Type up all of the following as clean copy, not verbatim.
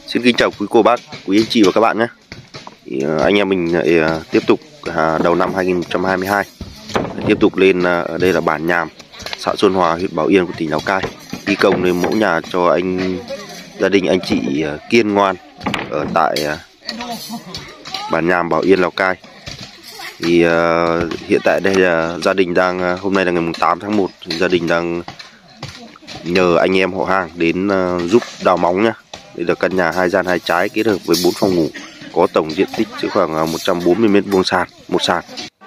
Xin kính chào quý cô bác, quý anh chị và các bạn nhé. Anh em mình tiếp tục đầu năm 2022 tiếp tục lên ở đây là bản Nhàm, xã Xuân Hòa, huyện Bảo Yên của tỉnh Lào Cai. Thi công lên mẫu nhà cho gia đình anh chị Kiên Ngoan ở tại bản Nhàm, Bảo Yên, Lào Cai. Thì hiện tại đây là gia đình đang, hôm nay là ngày 8 tháng 1, gia đình đang nhờ anh em họ hàng đến giúp đào móng nhá. Đây là căn nhà 2 gian 2 trái kết hợp với 4 phòng ngủ, có tổng diện tích chỉ khoảng 140 m² sàn, một sàn.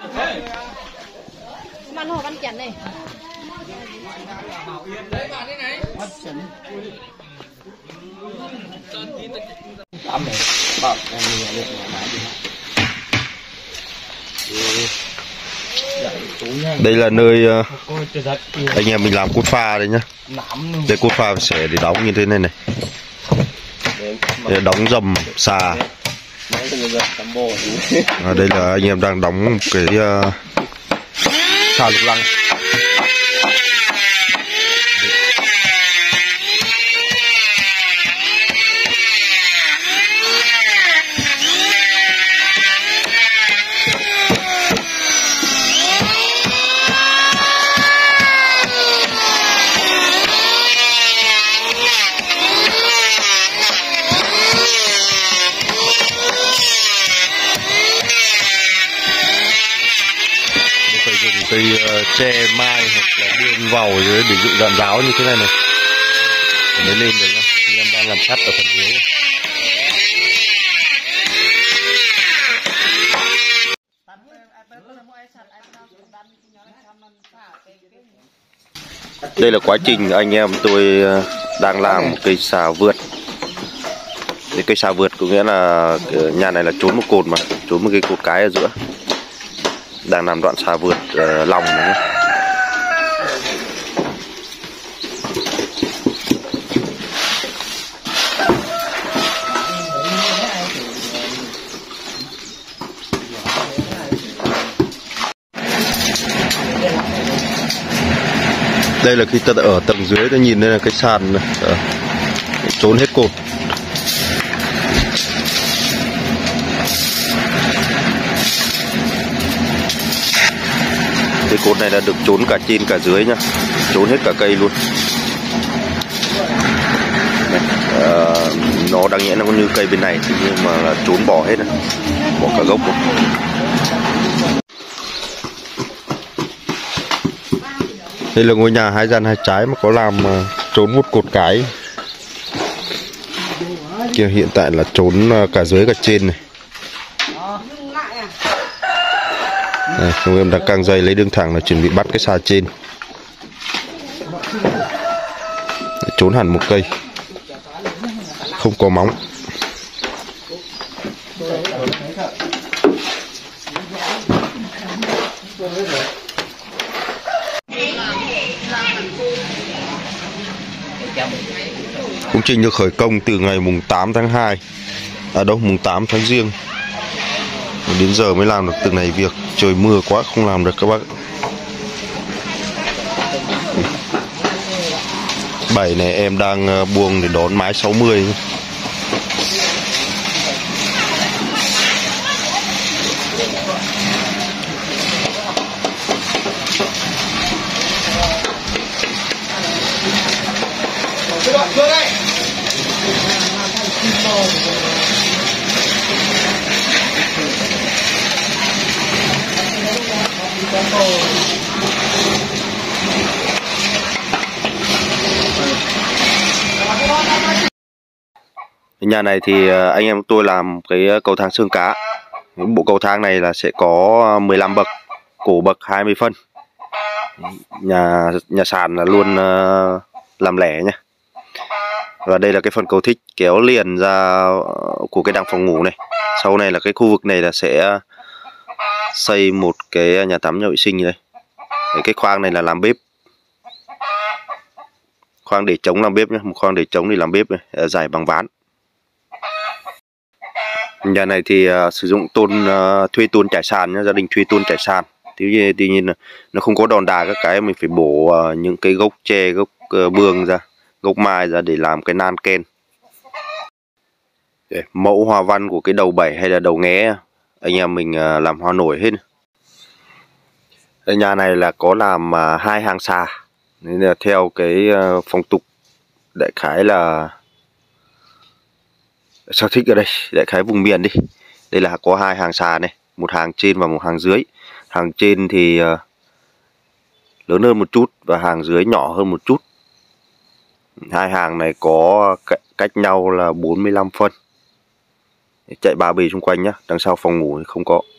Đây là nơi anh em mình làm cốt pha đây nhá. Đây cốt pha sẽ để đóng như thế này này. Đây đóng dầm xà. Đây là anh em đang đóng cái xà lục lăng. Cây tre mai hoặc là điên vào dưới để dựng dàn giáo như thế này này mới lên được nhá. Thì em đang làm sắt ở phần dưới. Đây là quá trình anh em tôi đang làm một cây xà vượt. Cây xà vượt có nghĩa là nhà này là trốn một cột mà, trốn một cái cột cái ở giữa. Đang làm đoạn xà vượt lòng này. Đây là khi ta ở tầng dưới, ta nhìn đây là cái sàn này. Trốn hết cột. Cái cột này là được trốn cả trên cả dưới nhá, trốn hết cả cây luôn. Nó đáng nhẽ nó có như cây bên này nhưng mà là trốn bỏ hết này, bỏ cả gốc luôn. Đây là ngôi nhà 2 gian 2 trái mà có làm trốn một cột cái. Kia hiện tại là trốn cả dưới cả trên này. Đây, chúng em đang căng dây lấy đường thẳng là chuẩn bị bắt cái xà trên. Trốn hẳn một cây, không có móng. Công trình được khởi công từ ngày mùng 8 tháng 2, mùng 8 tháng Giêng. Đến giờ mới làm được từng này việc, trời mưa quá không làm được các bác. 7 này em đang buông để đón mái 60. Nhà này thì anh em tôi làm cái cầu thang xương cá. Bộ cầu thang này là sẽ có 15 bậc, cổ bậc 20 phân. Nhà sàn là luôn làm lẻ nhé. Và đây là cái phần cầu thích kéo liền ra của cái đằng phòng ngủ này. Sau này là cái khu vực này là sẽ xây một cái nhà tắm, nhà vệ sinh như đây. Cái khoang này là làm bếp, khoang để trống làm bếp nhé, một khoang để trống thì làm bếp này, giải bằng ván. Nhà này thì sử dụng thuê tôn trải sàn nhé, gia đình thuê tôn trải sàn. Tuy nhiên là nó không có đòn đà các cái, mình phải bổ những cái gốc tre, gốc bương ra, gốc mai ra để làm cái nan ken. Mẫu hoa văn của cái đầu 7 hay là đầu nghé anh em mình làm hoa nổi hết. Ở nhà này là có làm 2 hàng xà, nên là theo cái phong tục đại khái là sao thích ở đây, đại khái vùng miền đi. Đây là có 2 hàng xà này, một hàng trên và một hàng dưới. Hàng trên thì lớn hơn một chút và hàng dưới nhỏ hơn một chút. 2 hàng này có cách nhau là 45 phân. Chạy 3 bề xung quanh nhá, đằng sau phòng ngủ thì không có.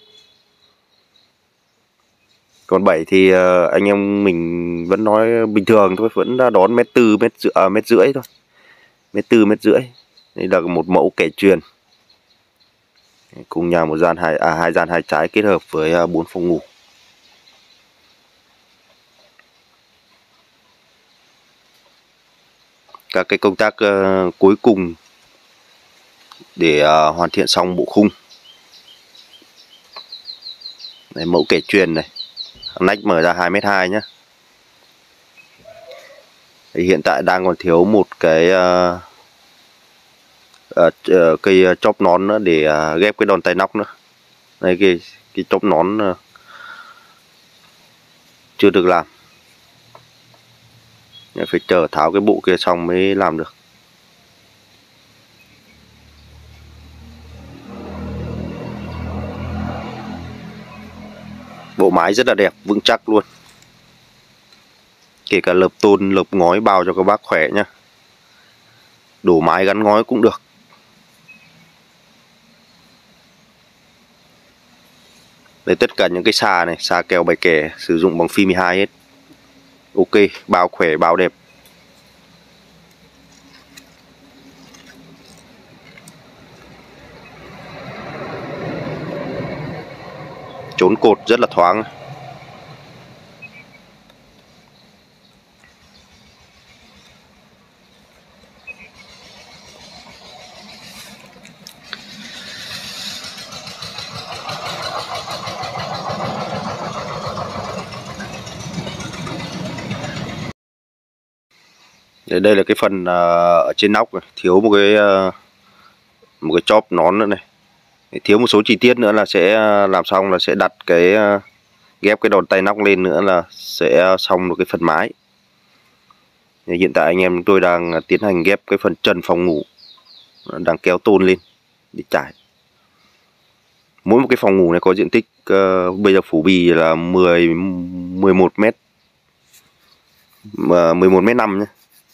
Còn 7 thì anh em mình vẫn nói bình thường thôi, vẫn đón mét tư, mét rưỡi thôi. Mét tư, mét rưỡi. Đây là một mẫu kẻ chuyền. Cùng nhà một gian hai gian 2 trái kết hợp với 4 phòng ngủ. Các cái công tác cuối cùng để hoàn thiện xong bộ khung. Đây, mẫu kẻ chuyền này, nách mở ra 2m2 nhé. Hiện tại đang còn thiếu một cái cây chóp nón nữa để ghép cái đòn tay nóc nữa. Đây cái chóp nón chưa được làm, phải chờ tháo cái bộ kia xong mới làm được. Bộ mái rất là đẹp, vững chắc luôn. Kể cả lợp tôn, lợp ngói bao cho các bác khỏe nhá. Đổ mái gắn ngói cũng được. Đây, tất cả những cái xà này, xà kèo bài kẻ sử dụng bằng phi 12 hết. Ok, bao khỏe, bao đẹp. Chốn cột rất là thoáng. Đây là cái phần ở trên nóc này, thiếu một cái chóp nón nữa này, thiếu một số chi tiết nữa là sẽ làm xong, là sẽ đặt cái ghép cái đòn tay nóc lên nữa là sẽ xong được cái phần mái. Hiện tại anh em chúng tôi đang tiến hành ghép cái phần trần phòng ngủ, đang kéo tôn lên để trải. Mỗi một cái phòng ngủ này có diện tích bây giờ phủ bì là 11 mét, 11 mét 5 nhé.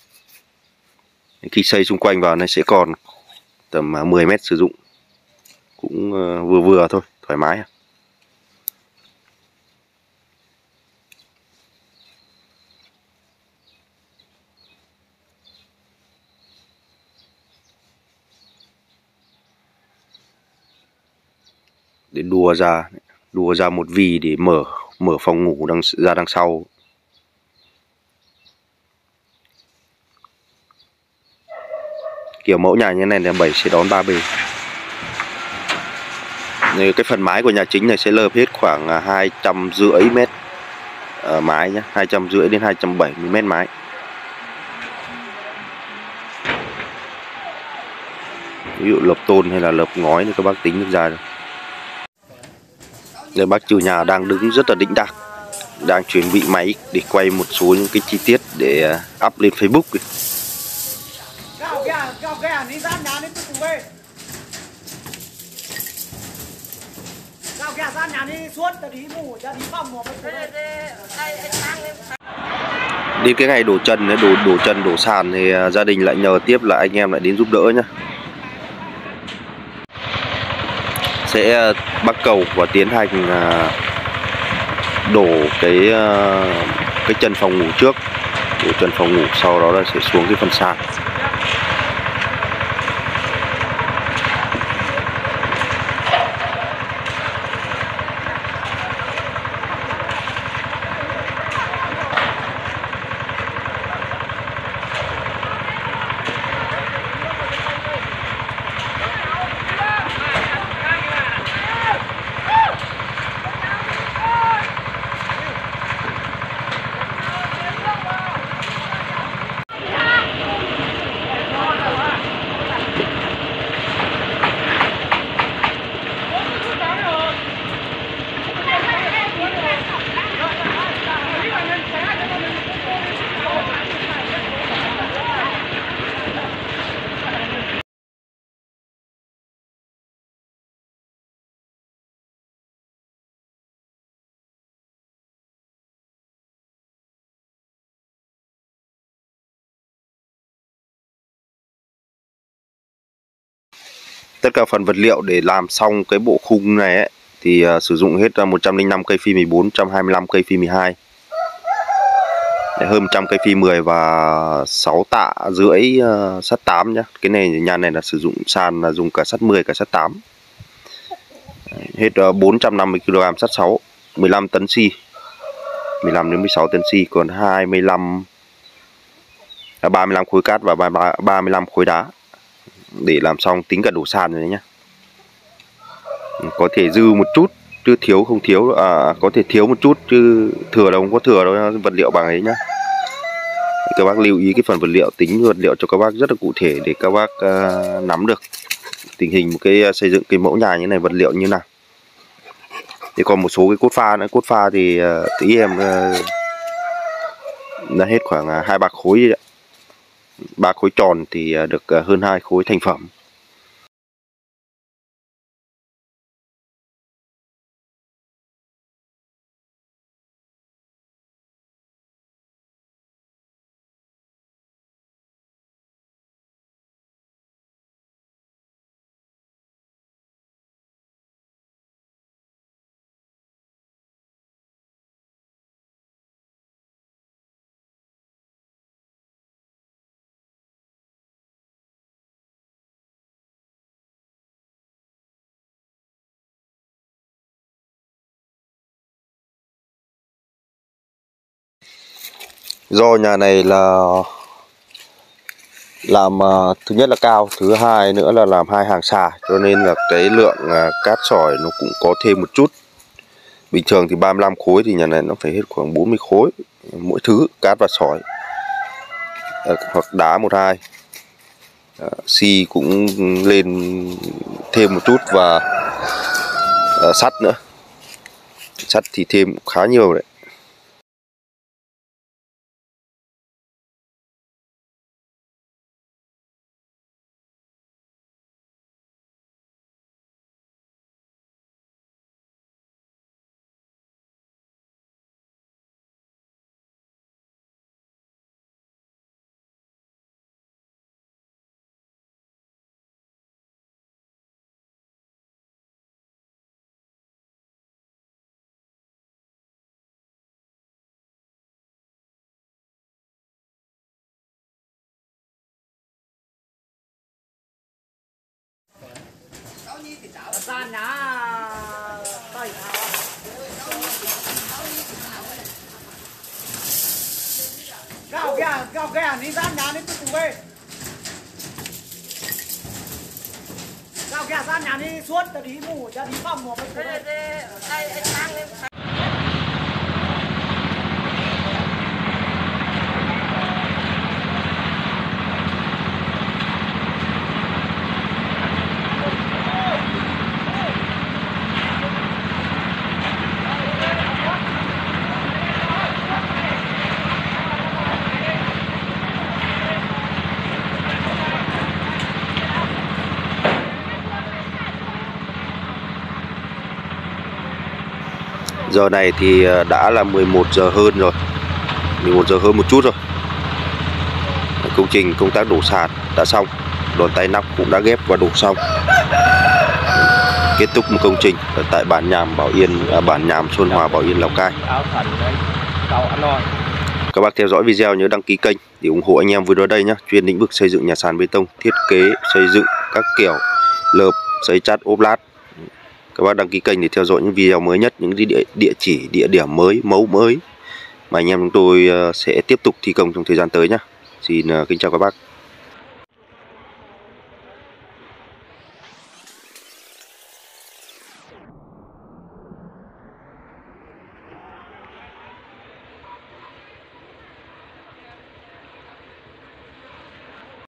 Khi xây xung quanh vào này sẽ còn tầm 10 mét sử dụng, cũng vừa vừa thôi, thoải mái. Để đùa ra một vì để mở phòng ngủ ra đằng sau. Kiểu mẫu nhà như này là 7 sẽ đón 3 bề. Cái phần mái của nhà chính này sẽ lợp hết khoảng 250 mét mái nhé, 250 đến 270 mét mái. Ví dụ lợp tôn hay là lợp ngói thì các bác tính được ra rồi. Đây, bác chủ nhà đang đứng rất là đĩnh đạc, đang chuẩn bị máy để quay một số những cái chi tiết để up lên Facebook. Đến cái ngày đổ trần, đổ sàn thì gia đình lại nhờ tiếp là anh em lại đến giúp đỡ nhá. Sẽ bắc cầu và tiến hành đổ cái chân phòng ngủ trước, đổ chân phòng ngủ, sau đó là sẽ xuống cái phần sàn. Tất cả phần vật liệu để làm xong cái bộ khung này ấy, thì sử dụng hết 105 cây phi 14, 125 cây phi 12, hơn 100 cây phi 10 và 6 tạ rưỡi sắt 8 nhá. Cái này nhà này là sử dụng sàn là dùng cả sắt 10 cả sắt 8. Hết 450 kg sắt 6, 15 tấn xi. 15 đến 16 tấn xi, còn 35 khối cát và 35 khối đá để làm xong, tính cả đổ sàn rồi đấy nhá. Có thể dư một chút chứ thiếu không thiếu, có thể thiếu một chút chứ thừa đâu không có thừa đâu, vật liệu bằng ấy nhá. Các bác lưu ý cái phần vật liệu, tính vật liệu cho các bác rất là cụ thể để các bác nắm được tình hình một cái xây dựng cái mẫu nhà như này vật liệu như nào. Thì còn một số cái cốt pha nữa, cốt pha thì tí em đã hết khoảng 2-3 khối đấy. 3 khối tròn thì được hơn 2 khối thành phẩm. Do nhà này là làm thứ nhất là cao, thứ hai nữa là làm 2 hàng xà, cho nên là cái lượng cát sỏi nó cũng có thêm một chút. Bình thường thì 35 khối thì nhà này nó phải hết khoảng 40 khối mỗi thứ, cát và sỏi, hoặc đá 1-2. Xi cũng lên thêm một chút và sắt nữa. Sắt thì thêm khá nhiều đấy. Gạo ghẻ đi ra nhà đi tụi về. Gạo ghẻ ra nhà đi suốt cho đi ngủ cho đi phòng một cái. Giờ này thì đã là 11 giờ hơn rồi, 11 giờ hơn một chút rồi. Công trình công tác đổ sàn đã xong, đòn tay nắp cũng đã ghép và đổ xong. Kết thúc một công trình ở tại bản Nhàm Bảo Yên, bản Nhàm Xuân Hòa Bảo Yên Lào Cai. Các bác theo dõi video nhớ đăng ký kênh để ủng hộ anh em video đây nhé. Chuyên lĩnh vực xây dựng nhà sàn bê tông, thiết kế xây dựng các kiểu lợp, giấy chát, ốp lát. Các bác đăng ký kênh để theo dõi những video mới nhất, những địa chỉ, địa điểm mới, mẫu mới mà anh em chúng tôi sẽ tiếp tục thi công trong thời gian tới nhé. Xin kính chào các bác.